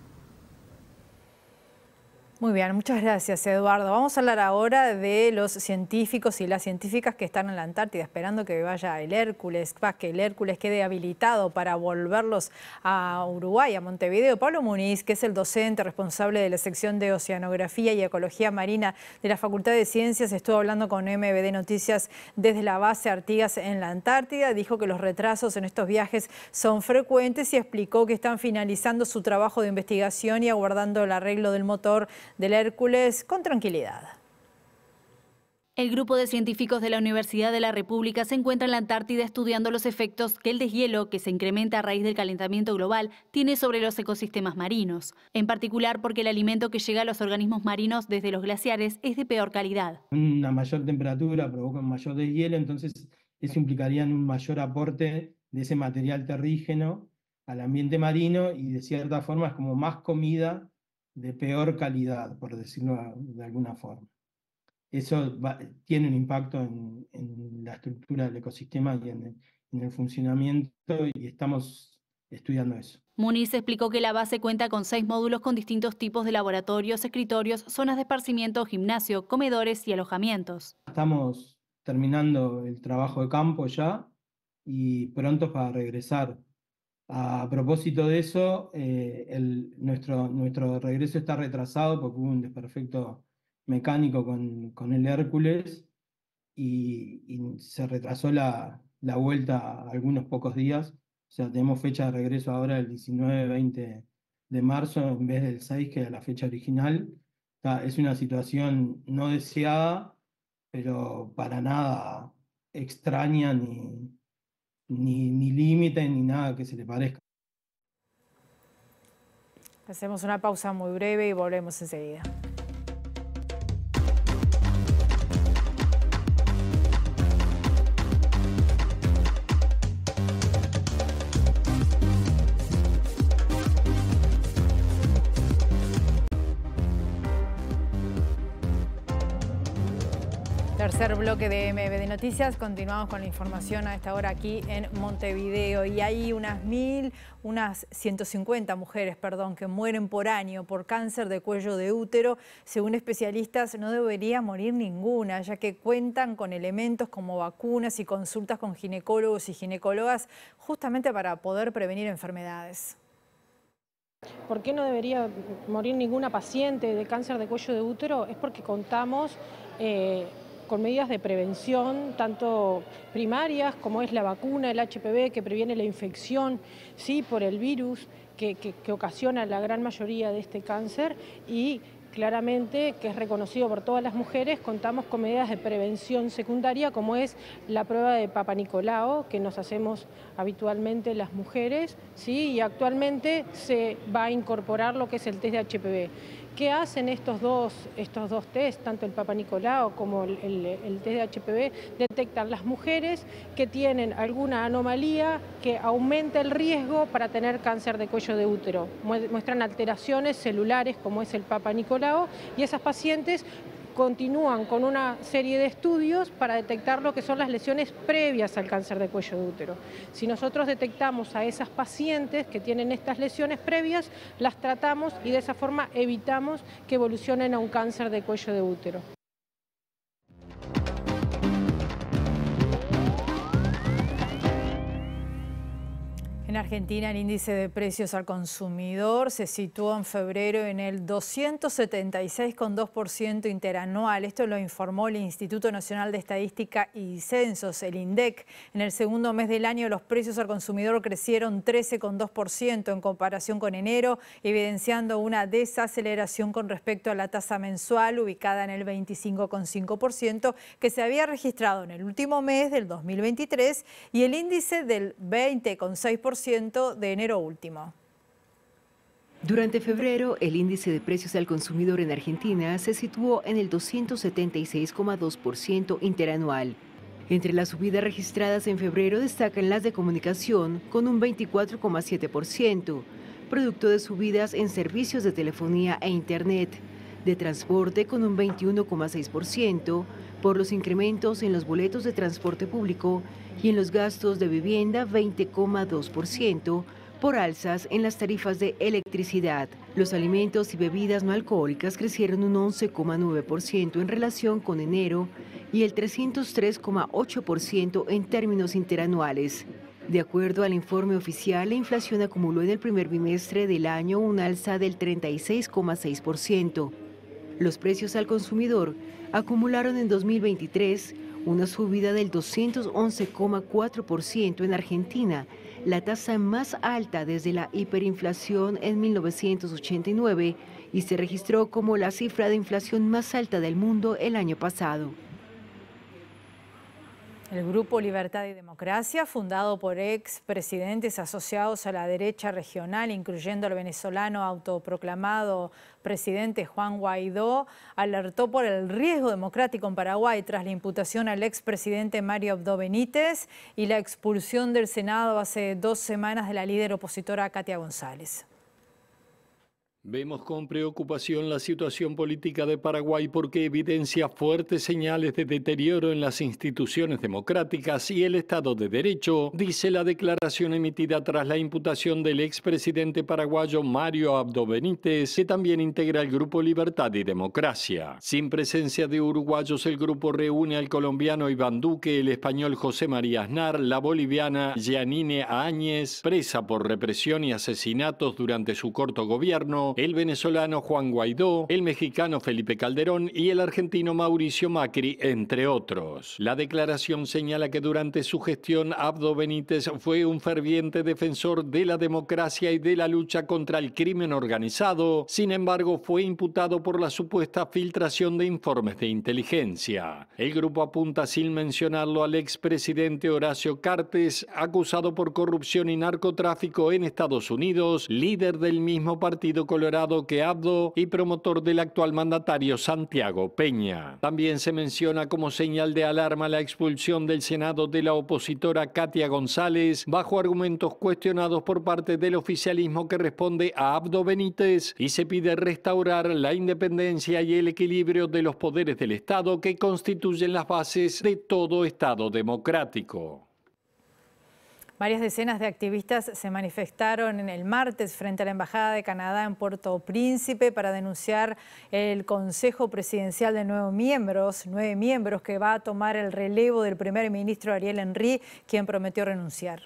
Muy bien, muchas gracias, Eduardo. Vamos a hablar ahora de los científicos y las científicas que están en la Antártida esperando que vaya el Hércules, que el Hércules quede habilitado para volverlos a Uruguay, a Montevideo. Pablo Muniz, que es el docente responsable de la sección de Oceanografía y Ecología Marina de la Facultad de Ciencias, estuvo hablando con M V D Noticias desde la base Artigas en la Antártida. Dijo que los retrasos en estos viajes son frecuentes y explicó que están finalizando su trabajo de investigación y aguardando el arreglo del motor del Hércules con tranquilidad. El grupo de científicos de la Universidad de la República se encuentra en la Antártida estudiando los efectos que el deshielo, que se incrementa a raíz del calentamiento global, tiene sobre los ecosistemas marinos. En particular porque el alimento que llega a los organismos marinos desde los glaciares es de peor calidad. Una mayor temperatura provoca un mayor deshielo, entonces eso implicaría un mayor aporte de ese material terrígeno al ambiente marino y de cierta forma es como más comida de peor calidad, por decirlo de alguna forma. Eso va, tiene un impacto en, en la estructura del ecosistema y en el, en el funcionamiento y estamos estudiando eso. Muniz explicó que la base cuenta con seis módulos con distintos tipos de laboratorios, escritorios, zonas de esparcimiento, gimnasio, comedores y alojamientos. Estamos terminando el trabajo de campo ya y prontos para regresar. A propósito de eso, eh, el, nuestro, nuestro regreso está retrasado porque hubo un desperfecto mecánico con, con el Hércules y, y se retrasó la, la vuelta algunos pocos días. O sea, tenemos fecha de regreso ahora el diecinueve veinte de marzo en vez del seis, que era la fecha original. O sea, es una situación no deseada, pero para nada extraña ni... ni, ni límite, ni nada que se le parezca. Hacemos una pausa muy breve y volvemos enseguida. Tercer bloque de M V D Noticias. Continuamos con la información a esta hora aquí en Montevideo. Y hay unas mil, unas ciento cincuenta mujeres, perdón, que mueren por año por cáncer de cuello de útero. Según especialistas, no debería morir ninguna, ya que cuentan con elementos como vacunas y consultas con ginecólogos y ginecólogas, justamente para poder prevenir enfermedades. ¿Por qué no debería morir ninguna paciente de cáncer de cuello de útero? Es porque contamos eh, con medidas de prevención, tanto primarias como es la vacuna, el H P V, que previene la infección, ¿sí?, por el virus que, que, que ocasiona la gran mayoría de este cáncer, y claramente, que es reconocido por todas las mujeres, contamos con medidas de prevención secundaria, como es la prueba de Papa Nicolau, que nos hacemos habitualmente las mujeres, ¿sí?, y actualmente se va a incorporar lo que es el test de H P V. ¿Qué hacen estos dos, estos dos test, tanto el Papa Nicolau como el, el, el test de H P V? Detectan las mujeres que tienen alguna anomalía que aumenta el riesgo para tener cáncer de cuello de útero. Muestran alteraciones celulares como es el Papa Nicolau y esas pacientes continúan con una serie de estudios para detectar lo que son las lesiones previas al cáncer de cuello de útero. Si nosotros detectamos a esas pacientes que tienen estas lesiones previas, las tratamos y de esa forma evitamos que evolucionen a un cáncer de cuello de útero. En Argentina, el índice de precios al consumidor se situó en febrero en el doscientos setenta y seis coma dos por ciento interanual. Esto lo informó el Instituto Nacional de Estadística y Censos, el INDEC. En el segundo mes del año, los precios al consumidor crecieron trece coma dos por ciento en comparación con enero, evidenciando una desaceleración con respecto a la tasa mensual, ubicada en el veinticinco coma cinco por ciento, que se había registrado en el último mes del dos mil veintitrés, y el índice del veinte coma seis por ciento de enero último. Durante febrero, el índice de precios al consumidor en Argentina se situó en el doscientos setenta y seis coma dos por ciento interanual. Entre las subidas registradas en febrero destacan las de comunicación, con un veinticuatro coma siete por ciento, producto de subidas en servicios de telefonía e internet, de transporte con un veintiuno coma seis por ciento, por los incrementos en los boletos de transporte público, y en los gastos de vivienda veinte coma dos por ciento, por alzas en las tarifas de electricidad. Los alimentos y bebidas no alcohólicas crecieron un once coma nueve por ciento en relación con enero y el trescientos tres coma ocho por ciento en términos interanuales. De acuerdo al informe oficial, la inflación acumuló en el primer bimestre del año un alza del treinta y seis coma seis por ciento. Los precios al consumidor acumularon en dos mil veintitrés una subida del doscientos once coma cuatro por ciento en Argentina, la tasa más alta desde la hiperinflación en mil novecientos ochenta y nueve, y se registró como la cifra de inflación más alta del mundo el año pasado. El Grupo Libertad y Democracia, fundado por expresidentes asociados a la derecha regional, incluyendo al venezolano autoproclamado presidente Juan Guaidó, alertó por el riesgo democrático en Paraguay tras la imputación al expresidente Mario Abdo Benítez y la expulsión del Senado hace dos semanas de la líder opositora Katia González. Vemos con preocupación la situación política de Paraguay porque evidencia fuertes señales de deterioro en las instituciones democráticas y el Estado de Derecho, dice la declaración emitida tras la imputación del expresidente paraguayo Mario Abdo Benítez, que también integra el Grupo Libertad y Democracia. Sin presencia de uruguayos, el grupo reúne al colombiano Iván Duque, el español José María Aznar, la boliviana Yanine Áñez, presa por represión y asesinatos durante su corto gobierno, el venezolano Juan Guaidó, el mexicano Felipe Calderón y el argentino Mauricio Macri, entre otros. La declaración señala que durante su gestión Abdo Benítez fue un ferviente defensor de la democracia y de la lucha contra el crimen organizado. Sin embargo, fue imputado por la supuesta filtración de informes de inteligencia. El grupo apunta, sin mencionarlo, al expresidente Horacio Cartes, acusado por corrupción y narcotráfico en Estados Unidos, líder del mismo partido colorado que Abdo y promotor del actual mandatario Santiago Peña. También se menciona como señal de alarma la expulsión del Senado de la opositora Katia González bajo argumentos cuestionados por parte del oficialismo que responde a Abdo Benítez, y se pide restaurar la independencia y el equilibrio de los poderes del Estado que constituyen las bases de todo Estado democrático. Varias decenas de activistas se manifestaron en el martes frente a la Embajada de Canadá en Puerto Príncipe para denunciar el Consejo Presidencial de nueve miembros, nueve miembros que va a tomar el relevo del primer ministro Ariel Henry, quien prometió renunciar.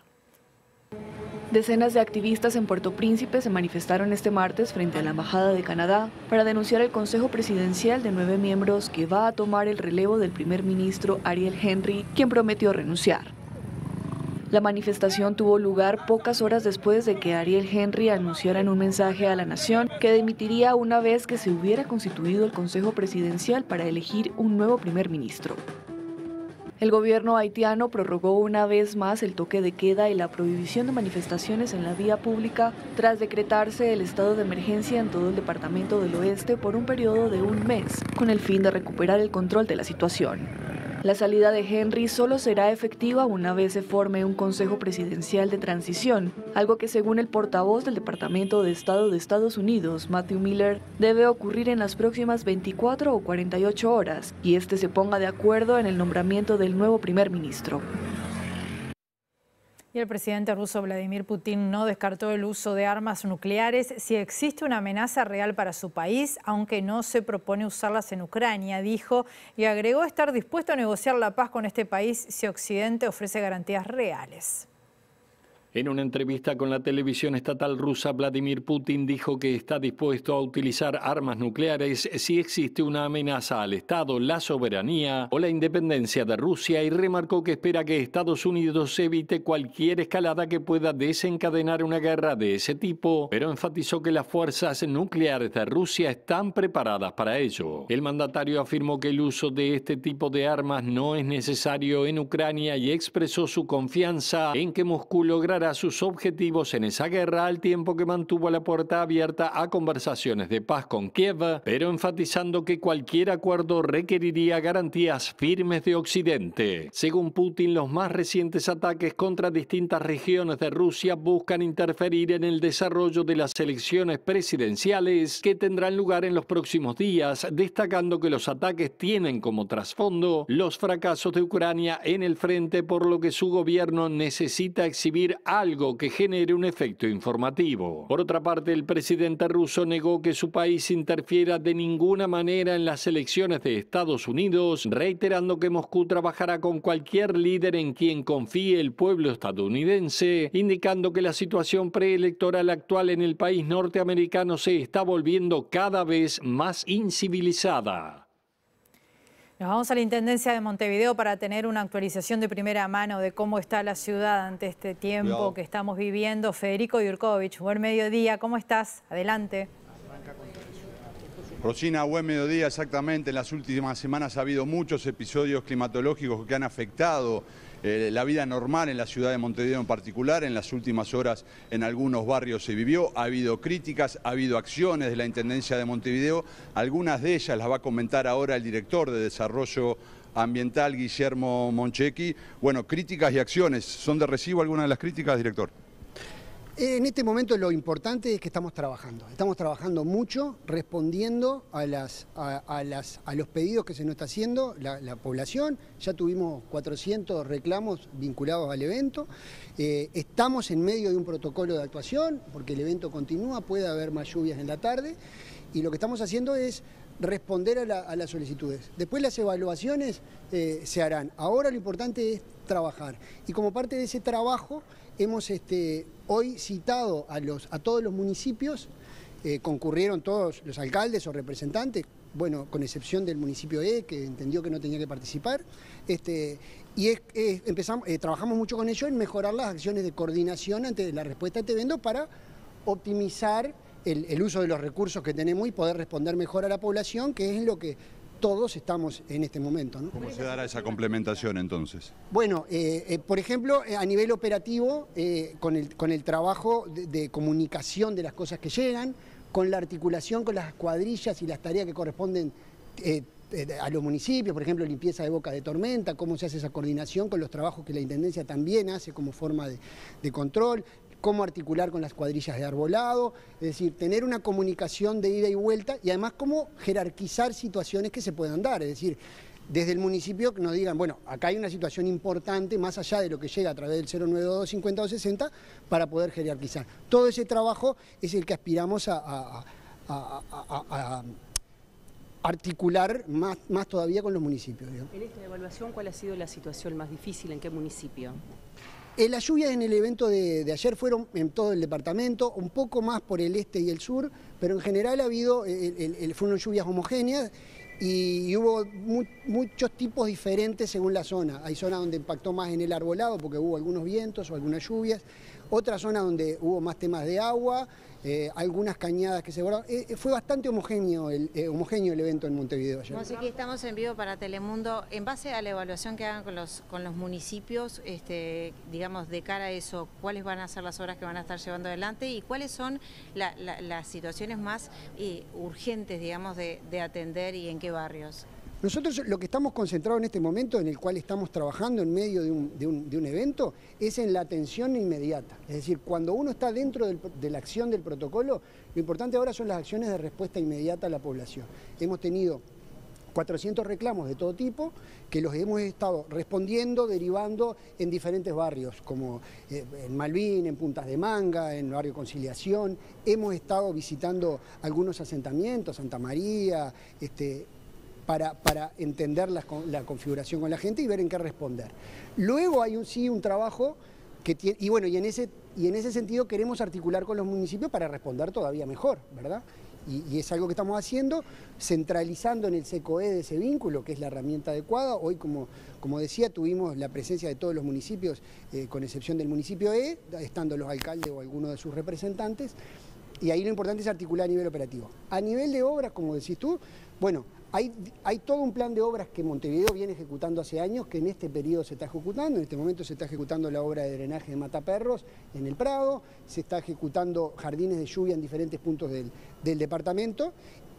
Decenas de activistas en Puerto Príncipe se manifestaron este martes frente a la Embajada de Canadá para denunciar el Consejo Presidencial de nueve miembros que va a tomar el relevo del primer ministro Ariel Henry, quien prometió renunciar. La manifestación tuvo lugar pocas horas después de que Ariel Henry anunciara en un mensaje a la nación que dimitiría una vez que se hubiera constituido el Consejo Presidencial para elegir un nuevo primer ministro. El gobierno haitiano prorrogó una vez más el toque de queda y la prohibición de manifestaciones en la vía pública tras decretarse el estado de emergencia en todo el departamento del oeste por un periodo de un mes, con el fin de recuperar el control de la situación. La salida de Henry solo será efectiva una vez se forme un Consejo Presidencial de Transición, algo que según el portavoz del Departamento de Estado de Estados Unidos, Matthew Miller, debe ocurrir en las próximas veinticuatro o cuarenta y ocho horas, y este se ponga de acuerdo en el nombramiento del nuevo primer ministro. Y el presidente ruso Vladimir Putin no descartó el uso de armas nucleares si existe una amenaza real para su país, aunque no se propone usarlas en Ucrania, dijo, y agregó estar dispuesto a negociar la paz con este país si Occidente ofrece garantías reales. En una entrevista con la televisión estatal rusa, Vladimir Putin dijo que está dispuesto a utilizar armas nucleares si existe una amenaza al Estado, la soberanía o la independencia de Rusia, y remarcó que espera que Estados Unidos evite cualquier escalada que pueda desencadenar una guerra de ese tipo, pero enfatizó que las fuerzas nucleares de Rusia están preparadas para ello. El mandatario afirmó que el uso de este tipo de armas no es necesario en Ucrania y expresó su confianza en que Moscú logrará sus objetivos en esa guerra, al tiempo que mantuvo la puerta abierta a conversaciones de paz con Kiev, pero enfatizando que cualquier acuerdo requeriría garantías firmes de Occidente. Según Putin, los más recientes ataques contra distintas regiones de Rusia buscan interferir en el desarrollo de las elecciones presidenciales que tendrán lugar en los próximos días, destacando que los ataques tienen como trasfondo los fracasos de Ucrania en el frente, por lo que su gobierno necesita exhibir algo que genere un efecto informativo. Por otra parte, el presidente ruso negó que su país interfiera de ninguna manera en las elecciones de Estados Unidos, reiterando que Moscú trabajará con cualquier líder en quien confíe el pueblo estadounidense, indicando que la situación preelectoral actual en el país norteamericano se está volviendo cada vez más incivilizada. Nos vamos a la Intendencia de Montevideo para tener una actualización de primera mano de cómo está la ciudad ante este tiempo Cuidado. que estamos viviendo. Federico Yurkovich, buen mediodía, ¿cómo estás? Adelante. Rosina, buen mediodía, exactamente. En las últimas semanas ha habido muchos episodios climatológicos que han afectado eh, la vida normal en la ciudad de Montevideo en particular. En las últimas horas en algunos barrios se vivió, ha habido críticas, ha habido acciones de la Intendencia de Montevideo. Algunas de ellas las va a comentar ahora el director de Desarrollo Ambiental, Guillermo Monchequi. Bueno, críticas y acciones. ¿Son de recibo algunas de las críticas, director? En este momento lo importante es que estamos trabajando, estamos trabajando mucho, respondiendo a, las, a, a, las, a los pedidos que se nos está haciendo la, la población. Ya tuvimos cuatrocientos reclamos vinculados al evento, eh, estamos en medio de un protocolo de actuación porque el evento continúa, puede haber más lluvias en la tarde y lo que estamos haciendo es responder a, la, a las solicitudes. Después las evaluaciones eh, se harán. Ahora lo importante es trabajar y como parte de ese trabajo hemos este, hoy citado a, los, a todos los municipios, eh, concurrieron todos los alcaldes o representantes, bueno, con excepción del municipio E, que entendió que no tenía que participar, este, y es, es, empezamos, eh, trabajamos mucho con ellos en mejorar las acciones de coordinación ante la respuesta a este evento para optimizar el, el uso de los recursos que tenemos y poder responder mejor a la población, que es lo que todos estamos en este momento, ¿no? ¿Cómo se dará esa complementación entonces? Bueno, eh, eh, por ejemplo, eh, a nivel operativo, eh, con, el, con el trabajo de, de comunicación de las cosas que llegan, con la articulación con las cuadrillas y las tareas que corresponden eh, eh, a los municipios, por ejemplo, limpieza de bocas de tormenta, cómo se hace esa coordinación con los trabajos que la Intendencia también hace como forma de, de control, cómo articular con las cuadrillas de arbolado, es decir, tener una comunicación de ida y vuelta y además cómo jerarquizar situaciones que se puedan dar, es decir, desde el municipio que nos digan, bueno, acá hay una situación importante más allá de lo que llega a través del cero nueve dos cincuenta dos sesenta para poder jerarquizar. Todo ese trabajo es el que aspiramos a, a, a, a, a articular más, más todavía con los municipios. Digamos. En esta evaluación, ¿cuál ha sido la situación más difícil? ¿En qué municipio? Eh, las lluvias en el evento de, de ayer fueron en todo el departamento, un poco más por el este y el sur, pero en general ha habido, el, el, el, fueron lluvias homogéneas Y, y hubo mu muchos tipos diferentes según la zona. Hay zonas donde impactó más en el arbolado porque hubo algunos vientos o algunas lluvias. Otra zona donde hubo más temas de agua, eh, algunas cañadas que se borraron. Eh, fue bastante homogéneo el, eh, homogéneo el evento en Montevideo ayer. Aquí estamos en vivo para Telemundo. En base a la evaluación que hagan con los, con los municipios, este, digamos, de cara a eso, ¿cuáles van a ser las obras que van a estar llevando adelante y cuáles son la, la, las situaciones más eh, urgentes, digamos, de, de atender y en qué barrios? Nosotros lo que estamos concentrados en este momento, en el cual estamos trabajando en medio de un, de un, de un evento, es en la atención inmediata. Es decir, cuando uno está dentro del, de la acción del protocolo, lo importante ahora son las acciones de respuesta inmediata a la población. Hemos tenido cuatrocientos reclamos de todo tipo, que los hemos estado respondiendo, derivando en diferentes barrios, como eh, en Malvin, en Puntas de Manga, en Barrio Conciliación. Hemos estado visitando algunos asentamientos, Santa María, este... Para, para entender la, la configuración con la gente y ver en qué responder. Luego hay un, sí un trabajo que tiene, y bueno, y en, ese, y en ese sentido queremos articular con los municipios para responder todavía mejor, ¿verdad? Y, y es algo que estamos haciendo, centralizando en el SECOE de ese vínculo, que es la herramienta adecuada. Hoy, como, como decía, tuvimos la presencia de todos los municipios, eh, con excepción del municipio E, estando los alcaldes o algunos de sus representantes, y ahí lo importante es articular a nivel operativo. A nivel de obras, como decís tú, bueno, Hay, hay todo un plan de obras que Montevideo viene ejecutando hace años, que en este periodo se está ejecutando. En este momento se está ejecutando la obra de drenaje de Mataperros en el Prado, se está ejecutando jardines de lluvia en diferentes puntos del, del departamento,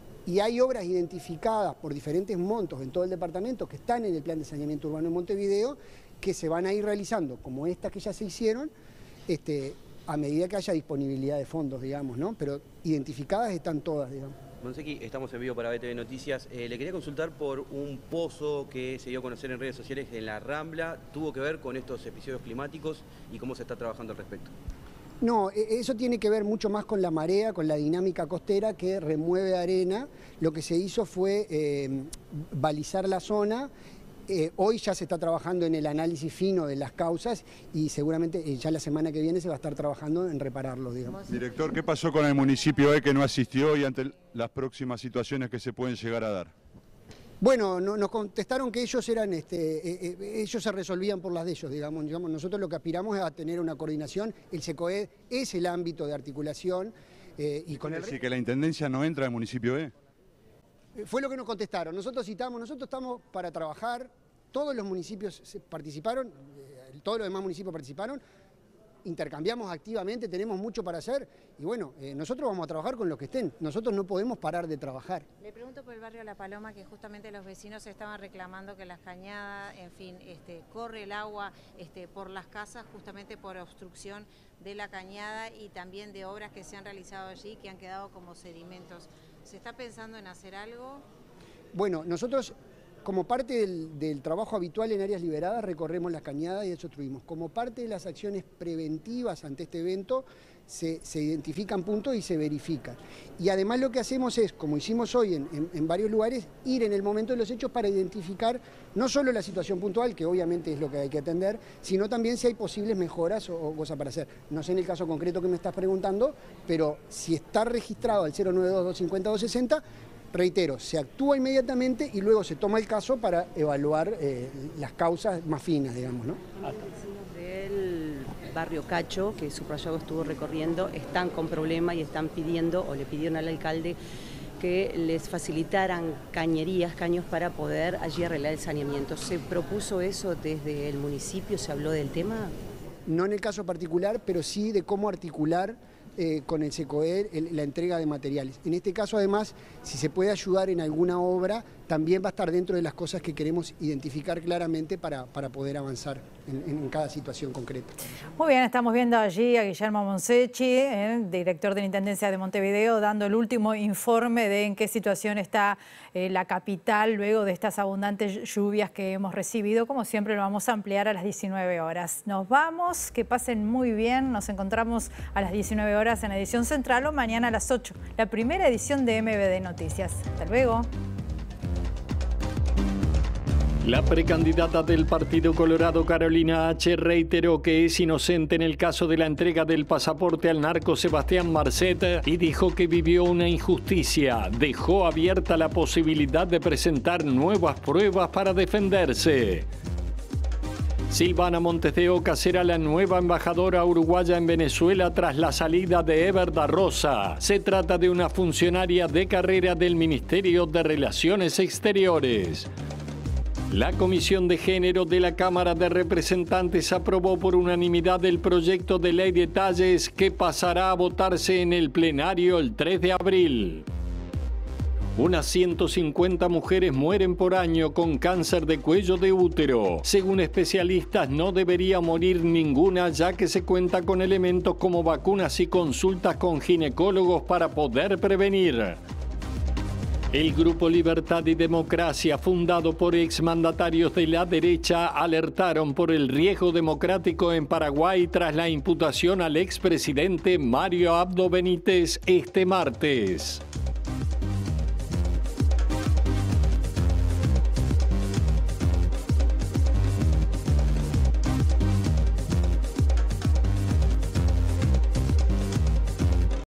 y hay obras identificadas por diferentes montos en todo el departamento que están en el plan de saneamiento urbano en Montevideo, que se van a ir realizando, como estas que ya se hicieron, este, a medida que haya disponibilidad de fondos, digamos, ¿no? Pero identificadas están todas, digamos. Monsequi, estamos en vivo para B T V Noticias. Eh, le quería consultar por un pozo que se dio a conocer en redes sociales en la Rambla. ¿Tuvo que ver con estos episodios climáticos y cómo se está trabajando al respecto? No, eso tiene que ver mucho más con la marea, con la dinámica costera que remueve arena. Lo que se hizo fue eh, balizar la zona. Eh, hoy ya se está trabajando en el análisis fino de las causas y seguramente eh, ya la semana que viene se va a estar trabajando en repararlos, digamos. Director, ¿qué pasó con el municipio E que no asistió y ante las próximas situaciones que se pueden llegar a dar? Bueno, no, nos contestaron que ellos eran, este, eh, eh, ellos se resolvían por las de ellos, digamos. digamos. Nosotros lo que aspiramos es a tener una coordinación. El SECOE es el ámbito de articulación eh, y con el... ¿Decir que la intendencia no entra al municipio E? Fue lo que nos contestaron. Nosotros citamos, nosotros estamos para trabajar, todos los municipios participaron, todos los demás municipios participaron, intercambiamos activamente, tenemos mucho para hacer y bueno, eh, nosotros vamos a trabajar con los que estén, nosotros no podemos parar de trabajar. Le pregunto por el barrio La Paloma, que justamente los vecinos estaban reclamando que las cañadas, en fin, este, corre el agua este, por las casas justamente por obstrucción de la cañada y también de obras que se han realizado allí que han quedado como sedimentos. ¿Se está pensando en hacer algo? Bueno, nosotros como parte del, del trabajo habitual en áreas liberadas recorremos las cañadas y eso tuvimos. Como parte de las acciones preventivas ante este evento se, se identifican puntos y se verifican. Y además lo que hacemos es, como hicimos hoy en, en, en varios lugares, ir en el momento de los hechos para identificar no solo la situación puntual, que obviamente es lo que hay que atender, sino también si hay posibles mejoras o, o cosas para hacer. No sé en el caso concreto que me estás preguntando, pero si está registrado al cero nueve dos, dos cinco cero, dos seis cero, reitero, se actúa inmediatamente y luego se toma el caso para evaluar eh, las causas más finas, digamos, ¿no? Del barrio Cacho, que Subrayago estuvo recorriendo, están con problema y están pidiendo, o le pidieron al alcalde, que les facilitaran cañerías, caños para poder allí arreglar el saneamiento. ¿Se propuso eso desde el municipio? ¿Se habló del tema? No en el caso particular, pero sí de cómo articular Eh, con el SECOE el, la entrega de materiales. En este caso, además, si se puede ayudar en alguna obra, también va a estar dentro de las cosas que queremos identificar claramente para, para poder avanzar en, en cada situación concreta. Muy bien, estamos viendo allí a Guillermo Monsechi, eh, director de la Intendencia de Montevideo, dando el último informe de en qué situación está eh, la capital luego de estas abundantes lluvias que hemos recibido. Como siempre, lo vamos a ampliar a las diecinueve horas. Nos vamos, que pasen muy bien. Nos encontramos a las diecinueve horas en Edición Central o mañana a las ocho, la primera edición de M V D Noticias. Hasta luego. La precandidata del Partido Colorado, Carolina H., reiteró que es inocente en el caso de la entrega del pasaporte al narco Sebastián Marcet y dijo que vivió una injusticia. Dejó abierta la posibilidad de presentar nuevas pruebas para defenderse. Silvana Montes de Oca será la nueva embajadora uruguaya en Venezuela tras la salida de Eber da Rosa. Se trata de una funcionaria de carrera del Ministerio de Relaciones Exteriores. La Comisión de Género de la Cámara de Representantes aprobó por unanimidad el proyecto de ley de talles que pasará a votarse en el plenario el tres de abril. Unas ciento cincuenta mujeres mueren por año con cáncer de cuello de útero. Según especialistas, no debería morir ninguna, ya que se cuenta con elementos como vacunas y consultas con ginecólogos para poder prevenir. El Grupo Libertad y Democracia, fundado por exmandatarios de la derecha, alertaron por el riesgo democrático en Paraguay tras la imputación al expresidente Mario Abdo Benítez este martes.